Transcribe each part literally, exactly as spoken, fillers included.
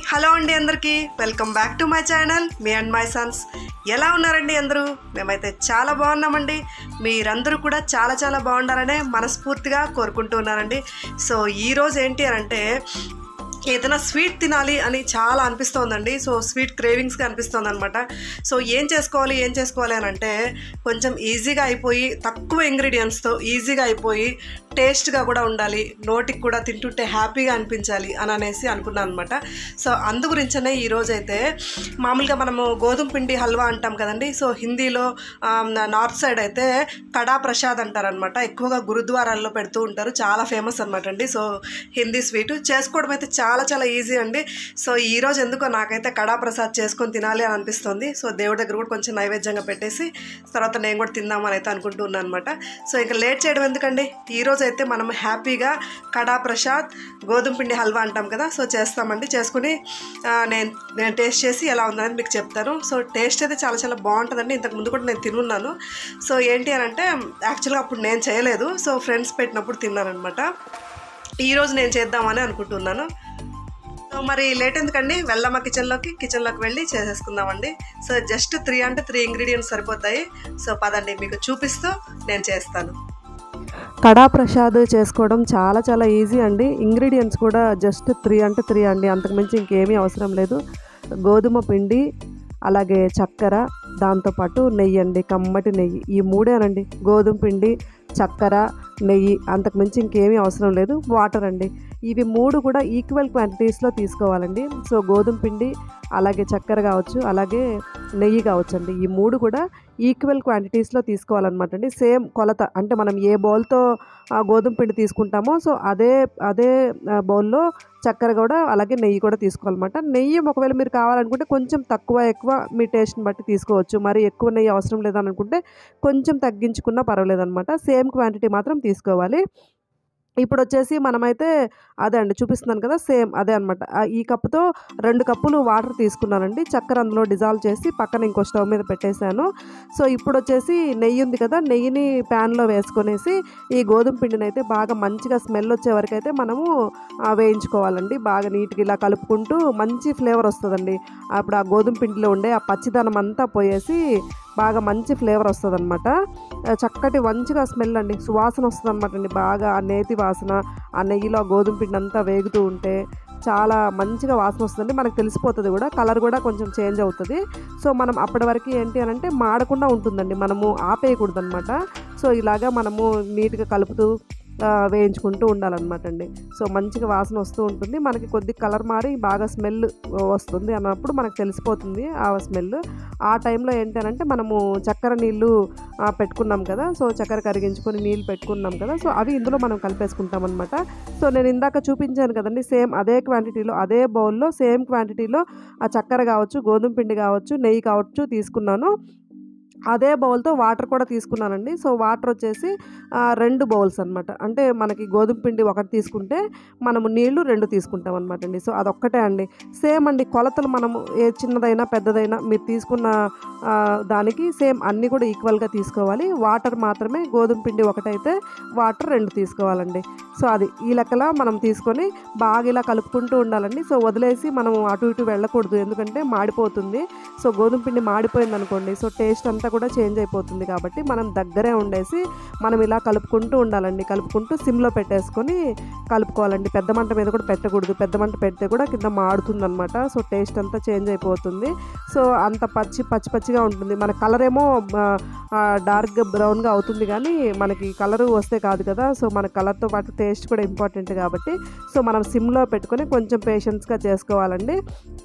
Hello అండి అందరికీ welcome back to my channel మీ అండ్ మై సన్స్. ఎలా ఉన్నారండి అందరూ? మేమైతే చాలా బాగున్నామండి. మీరందరూ కూడా చాలా చాలా బాగుండాలనే మనస్ఫూర్తిగా కోరుకుంటున్నానండి. సో ఈరోజు ఏంటి అని అంటే ఏదైనా స్వీట్ తినాలి అని చాలా అనిపిస్తోందండి. సో స్వీట్ క్రేవింగ్స్గా అనిపిస్తుంది అనమాట. సో ఏం చేసుకోవాలి ఏం చేసుకోవాలి అని అంటే కొంచెం ఈజీగా అయిపోయి తక్కువ ఇంగ్రీడియంట్స్తో ఈజీగా అయిపోయి టేస్ట్గా కూడా ఉండాలి, నోటికి కూడా తింటుంటే హ్యాపీగా అనిపించాలి అని అనేసి అనుకున్నాను అనమాట. సో అందు గురించనే ఈరోజు అయితే మామూలుగా మనము గోధుమ పిండి హల్వా అంటాం కదండి. సో హిందీలో నార్త్ సైడ్ అయితే కడా ప్రసాద్ అంటారనమాట. ఎక్కువగా గురుద్వారాల్లో పెడుతూ ఉంటారు, చాలా ఫేమస్ అనమాట అండి. సో హిందీ స్వీట్ చేసుకోవడం అయితే చాలా చాలా చాలా ఈజీ అండి. సో ఈరోజు ఎందుకో నాకైతే కడా ప్రసాద్ చేసుకొని తినాలి అని అనిపిస్తుంది. సో దేవుడి దగ్గర కూడా కొంచెం నైవేద్యంగా పెట్టేసి తర్వాత నేను కూడా తిందామని అయితే అనుకుంటున్నాను అనమాట. సో ఇంకా లేట్ చేయడం ఎందుకండి, ఈరోజు అయితే మనం హ్యాపీగా కడా ప్రసాద్ గోధుమ పిండి హల్వా అంటాం కదా, సో చేస్తామండి. చేసుకుని నేను నేను టేస్ట్ చేసి ఎలా ఉందని మీకు చెప్తాను. సో టేస్ట్ అయితే చాలా చాలా బాగుంటుందండి. ఇంతకు ముందు కూడా నేను తినున్నాను. సో ఏంటి అని అంటే యాక్చువల్గా అప్పుడు నేను చేయలేదు, సో ఫ్రెండ్స్ పెట్టినప్పుడు తిన్నాను అనమాట. ఈరోజు నేను చేద్దామని అనుకుంటున్నాను. సో మరి లేట్ ఎందుకండి, వెళ్ళమ్మా కిచెన్లోకి కిచెన్లోకి వెళ్ళి చేసేసుకుందామండి. సో జస్ట్ త్రీ అంటే త్రీ ఇంగ్రీడియంట్స్ సరిపోతాయి. సో పదండి మీకు చూపిస్తూ నేను చేస్తాను. కడా ప్రసాద్ చేసుకోవడం చాలా చాలా ఈజీ అండి. ఇంగ్రీడియంట్స్ కూడా జస్ట్ త్రీ అంటే త్రీ అండి, అంతకుమించి ఇంకేమీ అవసరం లేదు. గోధుమ పిండి, అలాగే చక్కెర, దాంతోపాటు నెయ్యి అండి, కమ్మటి నెయ్యి. ఈ మూడేనండి, గోధుమ పిండి, చక్కెర, నెయ్యి, అంతకుమించి ఇంకేమీ అవసరం లేదు. వాటర్ అండి, ఇవి మూడు కూడా ఈక్వల్ క్వాంటిటీస్లో తీసుకోవాలండి. సో గోధుమ పిండి, అలాగే చక్కెర కావచ్చు, అలాగే నెయ్యి కావచ్చు అండి, ఈ మూడు కూడా ఈక్వల్ క్వాంటిటీస్లో తీసుకోవాలన్నమాట అండి. సేమ్ కొలత, అంటే మనం ఏ బౌల్తో గోధుమ పిండి తీసుకుంటామో సో అదే అదే బౌల్లో చక్కెర కూడా అలాగే నెయ్యి కూడా తీసుకోవాలన్నమాట. నెయ్యి ఒకవేళ మీరు కావాలనుకుంటే కొంచెం తక్కువ ఎక్కువ మీ టేస్ట్ని బట్టి తీసుకోవచ్చు. మరి ఎక్కువ నెయ్యి అవసరం లేదని అనుకుంటే కొంచెం తగ్గించుకున్నా పర్వాలేదన్నమాట. సేమ్ క్వాంటిటీ మాత్రం తీసుకోవాలి. ఇప్పుడు వచ్చేసి మనమైతే అదే అండి చూపిస్తున్నాను కదా, సేమ్ అదే అనమాట. ఈ కప్పుతో రెండు కప్పులు వాటర్ తీసుకున్నానండి. చక్కెర అందులో డిజాల్వ్ చేసి పక్కన ఇంకో స్టవ్ మీద పెట్టేశాను. సో ఇప్పుడు వచ్చేసి నెయ్యి ఉంది కదా, నెయ్యిని ప్యాన్లో వేసుకొనేసి ఈ గోధుమ పిండిని అయితే బాగా మంచిగా స్మెల్ వచ్చే వరకు అయితే మనము వేయించుకోవాలండి. బాగా నీట్గా ఇలా కలుపుకుంటూ మంచి ఫ్లేవర్ వస్తుందండి. అప్పుడు ఆ గోధుమ పిండిలో ఉండే ఆ పచ్చిదనం అంతా పోయేసి బాగా మంచి ఫ్లేవర్ వస్తుంది అనమాట. చక్కటి మంచిగా స్మెల్ అండి, సువాసన వస్తుంది అనమాట అండి. బాగా ఆ నేతి వాసన, ఆ నెయ్యిలో గోధుమ పిండి అంతా వేగుతూ ఉంటే చాలా మంచిగా వాసన వస్తుందండి. మనకు తెలిసిపోతుంది కూడా, కలర్ కూడా కొంచెం చేంజ్ అవుతుంది. సో మనం అప్పటి వరకు ఏంటి అని అంటే మాడకుండా ఉంటుందండి, మనము ఆపేయకూడదు అనమాట. సో ఇలాగా మనము నీట్గా కలుపుతూ వేయించుకుంటూ ఉండాలన్నమాట అండి. సో మంచిగా వాసన వస్తూ ఉంటుంది. మనకి కొద్ది కలర్ మారి బాగా స్మెల్ వస్తుంది అన్నప్పుడు మనకు తెలిసిపోతుంది ఆ స్మెల్. ఆ టైంలో ఏంటంటే మనము చక్కెర నీళ్ళు పెట్టుకున్నాం కదా, సో చక్కెర కరిగించుకొని నీళ్ళు పెట్టుకున్నాం కదా, సో అవి ఇందులో మనం కలిపేసుకుంటాం అనమాట. సో నేను ఇందాక చూపించాను కదండి, సేమ్ అదే క్వాంటిటీలో అదే బౌల్లో సేమ్ క్వాంటిటీలో ఆ చక్కెర కావచ్చు, గోధుమ పిండి కావచ్చు, నెయ్యి కావచ్చు తీసుకున్నాను. అదే బౌల్తో వాటర్ కూడా తీసుకున్నానండి. సో వాటర్ వచ్చేసి రెండు బౌల్స్ అనమాట. అంటే మనకి గోధుమ పిండి ఒకటి తీసుకుంటే మనము నీళ్లు రెండు తీసుకుంటాం అనమాట అండి. సో అదొక్కటే అండి, సేమ్ అండి కొలతలు. మనము ఏ చిన్నదైనా పెద్దదైనా మీరు తీసుకున్న దానికి సేమ్ అన్నీ కూడా ఈక్వల్గా తీసుకోవాలి. వాటర్ మాత్రమే గోధుమ పిండి ఒకటైతే వాటర్ రెండు తీసుకోవాలండి. సో అది ఈ లెక్కలా మనం తీసుకొని బాగా ఇలా కలుపుకుంటూ ఉండాలండి. సో వదిలేసి మనం అటు ఇటు వెళ్ళకూడదు, ఎందుకంటే మాడిపోతుంది. సో గోధుమ పిండి మాడిపోయింది అనుకోండి, సో టేస్ట్ అంతా కూడా చేంజ్ అయిపోతుంది. కాబట్టి మనం దగ్గరే ఉండేసి మనం ఇలా కలుపుకుంటూ ఉండాలండి. కలుపుకుంటూ సిమ్లో పెట్టేసుకొని కలుపుకోవాలండి. పెద్ద మంట మీద కూడా పెట్టకూడదు, పెద్ద మంట పెడితే కూడా కింద మాడుతుంది అనమాట. సో టేస్ట్ అంతా చేంజ్ అయిపోతుంది. సో అంత పచ్చి పచ్చి పచ్చిగా ఉంటుంది. మన కలర్ ఏమో డార్క్ బ్రౌన్గా అవుతుంది, కానీ మనకి కలర్ వస్తే కాదు కదా. సో మన కలర్తో పాటు టేస్ట్ కూడా ఇంపార్టెంట్ కాబట్టి సో మనం సిమ్లో పెట్టుకొని కొంచెం పేషెన్స్గా చేసుకోవాలండి.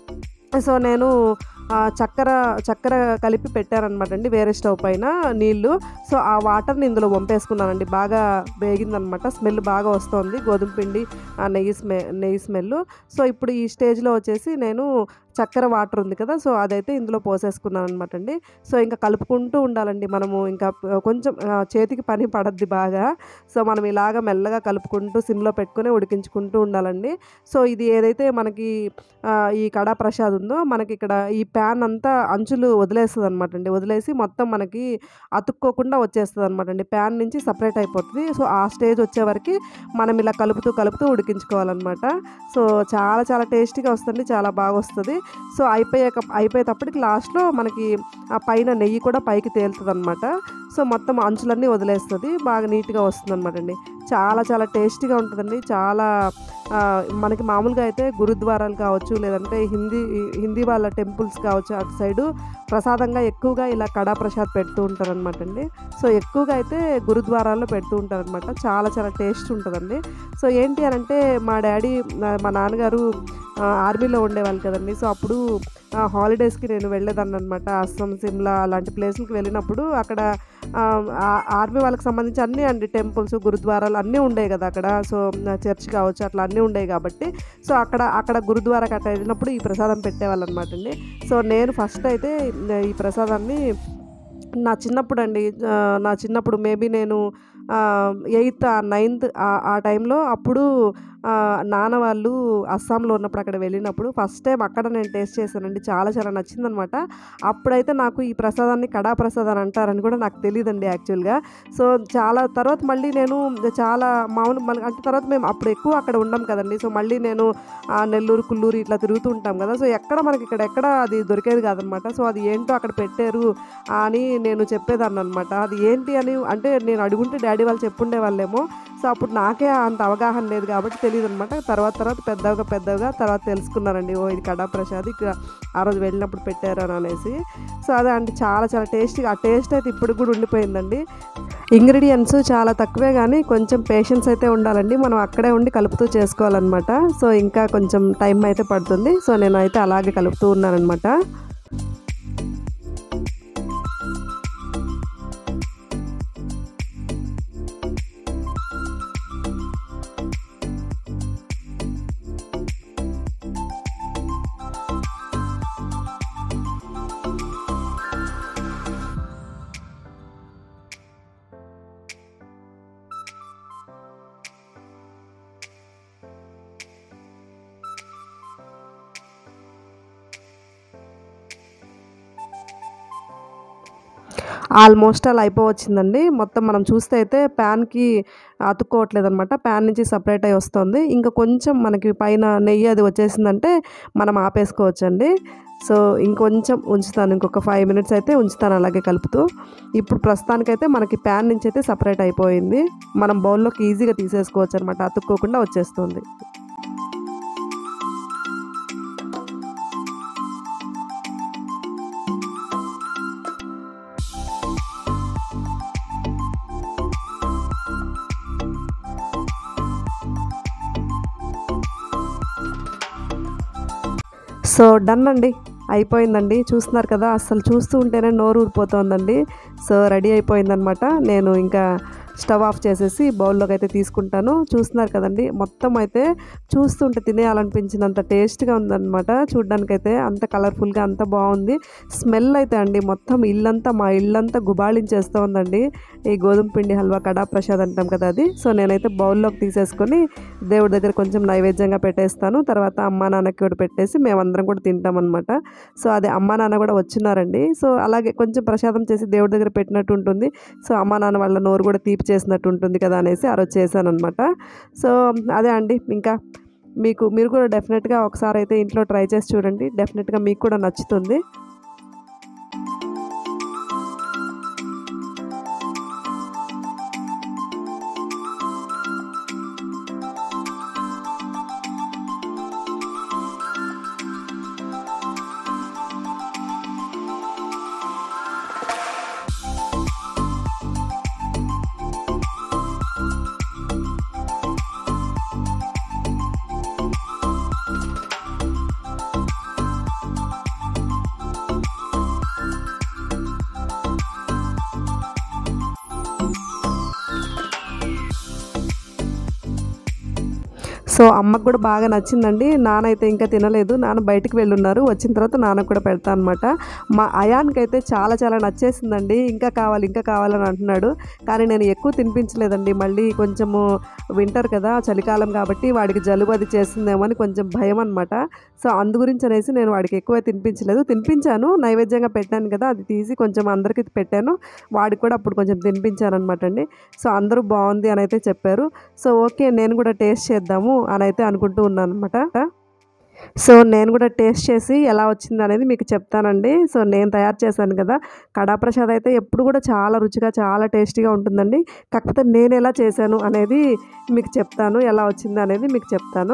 సో నేను చక్కెర చక్కెర కలిపి పెట్టారనమాట అండి వేరే స్టవ్ పైన నీళ్ళు. సో ఆ వాటర్ని ఇందులో వంపేసుకున్నానండి. బాగా వేగిందనమాట, స్మెల్ బాగా వస్తుంది గోధుమ పిండి ఆ నెయ్యి స్మె నెయ్యి స్మెల్. సో ఇప్పుడు ఈ స్టేజ్లో వచ్చేసి నేను చక్కెర వాటర్ ఉంది కదా, సో అదైతే ఇందులో పోసేసుకున్నాను అనమాట అండి. సో ఇంకా కలుపుకుంటూ ఉండాలండి మనము. ఇంకా కొంచెం చేతికి పని పడద్ది బాగా. సో మనం ఇలాగ మెల్లగా కలుపుకుంటూ సిమ్లో పెట్టుకొని ఉడికించుకుంటూ ఉండాలండి. సో ఇది ఏదైతే మనకి ఈ కడా ప్రసాద్ ఉందో మనకి ఇక్కడ ఈ ప్యాన్ అంతా అంచులు వదిలేస్తుంది అనమాట అండి. వదిలేసి మొత్తం మనకి అతుక్కోకుండా వచ్చేస్తుంది అనమాట అండి. ప్యాన్ నుంచి సపరేట్ అయిపోతుంది. సో ఆ స్టేజ్ వచ్చేవరకు మనం ఇలా కలుపుతూ కలుపుతూ ఉడికించుకోవాలన్నమాట. సో చాలా చాలా టేస్టీగా వస్తుంది, చాలా బాగా వస్తుంది. సో అయిపోయాక అయిపోయేటప్పటికి లాస్ట్లో మనకి ఆ పైన నెయ్యి కూడా పైకి తేలుతుంది అనమాట. సో మొత్తం అంచులన్నీ వదిలేస్తుంది, బాగా నీట్గా వస్తుంది అనమాట అండి. చాలా చాలా టేస్టీగా ఉంటుందండి. చాలా మనకి మామూలుగా అయితే గురుద్వారాలు కావచ్చు, లేదంటే హిందీ హిందీ వాళ్ళ టెంపుల్స్ కావచ్చు, అటు సైడు ప్రసాదంగా ఎక్కువగా ఇలా కడా ప్రసాద్ పెడుతూ ఉంటారనమాట అండి. సో ఎక్కువగా అయితే గురుద్వారాల్లో పెడుతూ ఉంటారనమాట. చాలా చాలా టేస్ట్ ఉంటుందండి. సో ఏంటి అని అంటే మా డాడీ మా నాన్నగారు ఆర్మీలో ఉండేవాళ్ళు కదండి. సో అప్పుడు హాలిడేస్కి నేను వెళ్ళేదాన్ని అనమాట. అస్సాం, సిమ్లా అలాంటి ప్లేసులకి వెళ్ళినప్పుడు అక్కడ ఆర్మీ వాళ్ళకి సంబంధించి అన్నీ అండి, టెంపుల్స్, గురుద్వారాలు అన్నీ ఉండేవి కదా అక్కడ. సో చర్చ్ కావచ్చు, అట్లా అన్నీ ఉండేవి కాబట్టి సో అక్కడ అక్కడ గురుద్వారాకి అట్లా వెళ్ళినప్పుడు ఈ ప్రసాదం పెట్టేవాళ్ళు అనమాట అండి. సో నేను ఫస్ట్ అయితే ఈ ప్రసాదాన్ని నా చిన్నప్పుడు అండి, నా చిన్నప్పుడు మేబీ నేను ఎయిత్ నైన్త్ ఆ టైంలో అప్పుడు నాన్న వాళ్ళు అస్సాంలో ఉన్నప్పుడు అక్కడ వెళ్ళినప్పుడు ఫస్ట్ టైం అక్కడ నేను టేస్ట్ చేశానండి. చాలా చాలా నచ్చిందనమాట. అప్పుడైతే నాకు ఈ ప్రసాదాన్ని కడా ప్రసాద్ అని అంటారని కూడా నాకు తెలియదండి యాక్చువల్గా. సో చాలా తర్వాత మళ్ళీ నేను చాలా మామూలు మళ్ళీ అంటే తర్వాత మేము అప్పుడు ఎక్కువ అక్కడ ఉండం కదండి. సో మళ్ళీ నేను నెల్లూరు, కుల్లూరు ఇట్లా తిరుగుతూ ఉంటాం కదా. సో ఎక్కడ మనకి ఇక్కడ ఎక్కడ అది దొరికేది కాదనమాట. సో అది ఏంటో అక్కడ పెట్టారు అని నేను చెప్పేదాన్ని అనమాట. అది ఏంటి అని అంటే నేను అడుగుంటే డాడీ వాళ్ళు చెప్పుండే వాళ్ళేమో. సో అప్పుడు నాకే అంత అవగాహన లేదు కాబట్టి తెలియదు అనమాట. తర్వాత తర్వాత పెద్దగా పెద్దగా తర్వాత తెలుసుకున్నానండి, ఓ ఇది కడా ప్రసాద్ ఇక్కడ ఆ రోజు వెళ్ళినప్పుడు పెట్టారు అని అనేసి. సో అదే అండి, చాలా చాలా టేస్టీగా, ఆ టేస్ట్ అయితే ఇప్పుడు కూడా ఉండిపోయిందండి. ఇంగ్రీడియంట్స్ చాలా తక్కువే కానీ కొంచెం పేషెన్స్ అయితే ఉండాలండి. మనం అక్కడే ఉండి కలుపుతూ చేసుకోవాలన్నమాట. సో ఇంకా కొంచెం టైం అయితే పడుతుంది. సో నేనైతే అలాగే కలుపుతూ ఉన్నానన్నమాట. ఆల్మోస్ట్ అలా అయిపోవచ్చిందండి. మొత్తం మనం చూస్తే అయితే ప్యాన్కి అతుక్కోవట్లేదు అనమాట. ప్యాన్ నుంచి సపరేట్ అయ్యి వస్తుంది. ఇంకా కొంచెం మనకి పైన నెయ్యి అది వచ్చేసిందంటే మనం ఆపేసుకోవచ్చండి. సో ఇంకొంచెం ఉంచుతాను, ఇంకొక ఫైవ్ మినిట్స్ అయితే ఉంచుతాను అలాగే కలుపుతూ. ఇప్పుడు ప్రస్తుతానికైతే మనకి ప్యాన్ నుంచి అయితే సపరేట్ అయిపోయింది. మనం బౌల్లోకి ఈజీగా తీసేసుకోవచ్చు అనమాట, అతుక్కోకుండా వచ్చేస్తుంది. సో డన్ అండి, అయిపోయిందండి. చూస్తున్నారు కదా, అస్సలు చూస్తూ ఉంటేనే నోరు ఊరిపోతుందండి. సో రెడీ అయిపోయిందనమాట. నేను ఇంకా స్టవ్ ఆఫ్ చేసేసి బౌల్లోకి అయితే తీసుకుంటాను. చూస్తున్నారు కదండి, మొత్తం అయితే చూస్తుంటే తినేయాలనిపించినంత టేస్ట్గా ఉందన్నమాట. చూడ్డానికైతే అంత కలర్ఫుల్గా అంత బాగుంది. స్మెల్ అయితే అండి మొత్తం ఇల్లంతా, మా ఇల్లంతా గుబాళించేస్తూ ఉందండి. ఈ గోధుమ పిండి హల్వా కడా ప్రసాద్ అంటాం కదా అది. సో నేనైతే బౌల్లోకి తీసేసుకొని దేవుడి దగ్గర కొంచెం నైవేద్యంగా పెట్టేస్తాను. తర్వాత అమ్మా నాన్నకి కూడా పెట్టేసి మేమందరం కూడా తింటామన్నమాట. సో అదే అమ్మా నాన్న కూడా వచ్చినారండి. సో అలాగే కొంచెం ప్రసాదం చేసి దేవుడి దగ్గర పెట్టినట్టు ఉంటుంది. సో అమ్మా నాన్న వాళ్ళ నోరు కూడా తీపి చేసినట్టు ఉంటుంది కదా అనేసి ఆ రోజు చేశాను అనమాట. సో అదే అండి, ఇంకా మీకు మీరు కూడా డెఫినెట్గా ఒకసారి అయితే ఇంట్లో ట్రై చేసి చూడండి. డెఫినెట్గా మీకు కూడా నచ్చుతుంది. సో అమ్మకు కూడా బాగా నచ్చిందండి. నాన్న అయితే ఇంకా తినలేదు, నాన్న బయటికి వెళ్ళున్నారు, వచ్చిన తర్వాత నాన్నకు కూడా పెడతా అనమాట. మా అయాన్కి అయితే చాలా చాలా నచ్చేసిందండి, ఇంకా కావాలి ఇంకా కావాలని అంటున్నాడు. కానీ నేను ఎక్కువ తినిపించలేదండి, మళ్ళీ కొంచెము వింటర్ కదా, చలికాలం కాబట్టి వాడికి జలుబు అది చేస్తుందేమో అని కొంచెం భయం అనమాట. సో అందు గురించి అనేసి నేను వాడికి ఎక్కువ తినిపించలేదు. తినిపించాను, నైవేద్యంగా పెట్టాను కదా, అది తీసి కొంచెం అందరికీ పెట్టాను, వాడికి కూడా అప్పుడు కొంచెం తినిపించాను అనమాట అండి. సో అందరూ బాగుంది అని అయితే చెప్పారు. సో ఓకే, నేను కూడా టేస్ట్ చేద్దాము అని అయితే అనుకుంటూ ఉన్నాను అనమాట. సో నేను కూడా టేస్ట్ చేసి ఎలా వచ్చింది అనేది మీకు చెప్తానండి. సో నేను తయారు చేశాను కదా, కడా ప్రసాద్ అయితే ఎప్పుడు కూడా చాలా రుచిగా చాలా టేస్టీగా ఉంటుందండి. కాకపోతే నేను ఎలా చేశాను అనేది మీకు చెప్తాను, ఎలా వచ్చింది అనేది మీకు చెప్తాను.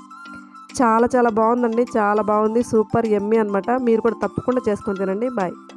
చాలా చాలా బాగుందండి, చాలా బాగుంది, సూపర్ యమ్మీ అనమాట. మీరు కూడా తప్పకుండా చేసుకొని తినండి. బాయ్.